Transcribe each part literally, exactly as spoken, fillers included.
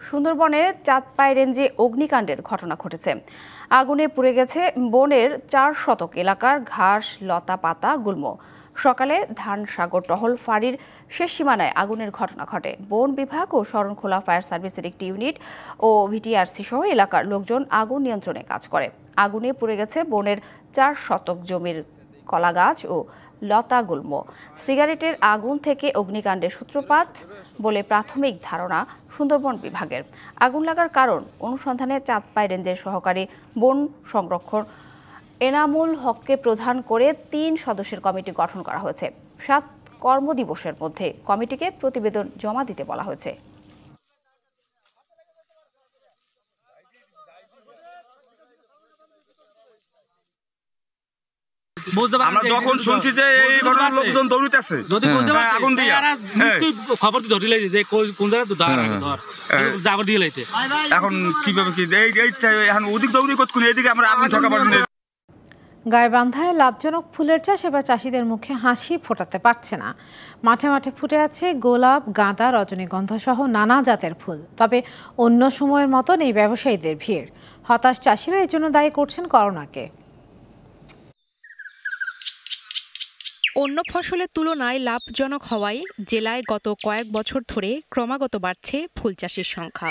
সুন্দরবনের চাঁদপাই রেঞ্জে অগ্নিকাণ্ডের ঘটনা ঘটেছে। আগুনে পুড়ে গেছে বনের চার শতক এলাকার ঘাস, লতা পাতা, গুল্ম। সকালে ধান সাগর টহল ফাঁড়ির শেষ সীমানায় আগুনের ঘটনা ঘটে। বন বিভাগ ও শরণখোলা ফায়ার সার্ভিসের একটি ইউনিট ও ভিটিআরসি সহ এলাকার লোকজন আগুন নিয়ন্ত্রণে কাজ করে। আগুনে পুড়ে গেছে বনের চার শতক জমির কলা গাছ ও লতা গুল্ম। সিগারেটের আগুন থেকে অগ্নিকাণ্ডের সূত্রপাত বলে প্রাথমিক ধারণা সুন্দরবন বিভাগের। আগুন লাগার কারণ অনুসন্ধানে চাঁদপাই রেঞ্জের সহকারী বন সংরক্ষণ এনামুল হককে প্রধান করে তিন সদস্যের কমিটি গঠন করা হয়েছে। সাত কর্মদিবসের মধ্যে কমিটিকে প্রতিবেদন জমা দিতে বলা হয়েছে। আমরা যখন শুনছি যে এই ঘটনার লোকজন দৌড়িতেছে যদি আগুন দিয়ে খবর ধরে লাইছে যে কোন জায়গায় ধর জাগর দিয়ে লাইতে এখন কিভাবে কি এই এখন ওদিক দৌড়ি করতে এইদিকে আমরা আগুন ঠকা পারেন। গাইবান্ধায় লাভজনক ফুলের চাষ এবার চাষিদের মুখে হাসি ফোটাতে পারছে না। মাঠে মাঠে ফুটে আছে গোলাপ, গাঁদা, রজনীগন্ধা সহ নানা জাতের ফুল। তবে অন্য সময়ের মতন এই ব্যবসায়ীদের ভিড়। হতাশ চাষিরা এই জন্য দায়ী করছেন করোনাকে। অন্য ফসলের তুলনায় লাভজনক হওয়ায় জেলায় গত কয়েক বছর ধরে ক্রমাগত বাড়ছে ফুল চাষের সংখ্যা।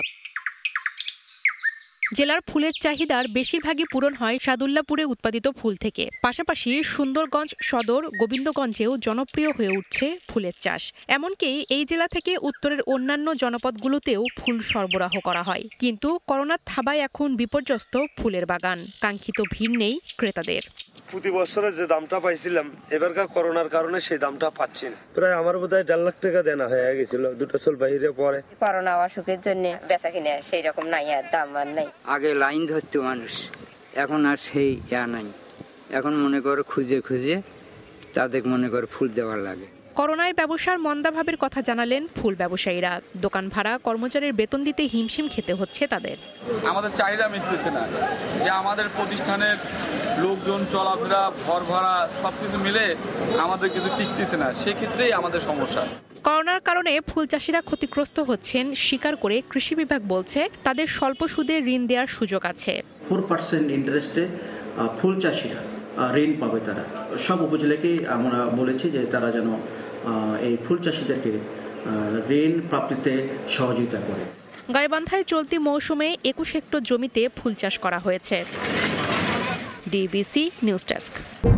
জেলার ফুলের চাহিদার বেশিরভাগই পূরণ হয় সাদুল্লাপুরে উৎপাদিত ফুল থেকে। পাশাপাশি সুন্দরগঞ্জ সদর, গোবিন্দগঞ্জেও জনপ্রিয় হয়ে উঠছে ফুলের চাষ। এমনকি এই জেলা থেকে উত্তরের অন্যান্য জনপদগুলোতেও ফুল সরবরাহ করা হয়। কিন্তু করোনার থাবায় এখন বিপর্যস্ত ফুলের বাগান। কাঙ্ক্ষিত ভিড় নেই ক্রেতাদের। প্রতি বছরে যে দামটা পাইছিলাম এবারকার করোনার কারণে সেই দামটা পাচ্ছি না। প্রায় আমার বোধহয় দেড় লাখ টাকা দেনা হয়ে গেছিল দুটো চল বাইরে পরে। করোনা অসুখের জন্য বেচা কিনে সেই রকম নাই, আর দাম আর নাই। আগে লাইন ধরতো মানুষ, এখন আর সেই ইয়া নাই। এখন মনে করো খুঁজে খুঁজে তাদের মনে করো ফুল দেওয়ার লাগে। করোনায় ব্যবসার মন্দাভাবের কথা জানালেন ফুল ব্যবসায়ীরা। দোকান ভাড়া, কর্মচারীর বেতন দিতে হিমশিম খেতে হচ্ছে তাদের। আমাদের চাহিদা মিটতেছে না, যে আমাদের প্রতিষ্ঠানের লোকজন চলাফেরা, ঘর ভাড়া সবকিছু মিলে আমাদের কিছু টিকতেছে না, সেক্ষেত্রেই আমাদের সমস্যা। করোনার কারণে ফুল চাষিরা ক্ষতিগ্রস্ত হচ্ছেন স্বীকার করে কৃষি বিভাগ বলছে তাদের স্বল্প সুদে ঋণ দেওয়ার সুযোগ আছে। ফোর পার্সেন্ট ইন্টারেস্টে ফুল চাষিরা ঋণ পাবে। তারা সব উপজেলাকে আমরা বলেছি যে তারা যেন এই ফুল চাষিদেরকে ঋণ প্রাপ্তিতে সহযোগিতা করে। গাইবান্ধায় চলতি মৌসুমে একুশ হেক্টর জমিতে ফুল চাষ করা হয়েছে। DBC news desk.